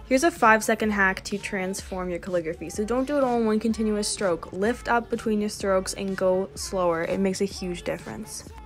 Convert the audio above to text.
Here's a 5-second hack to transform your calligraphy. So don't do it all in one continuous stroke. Lift up between your strokes and go slower. It makes a huge difference.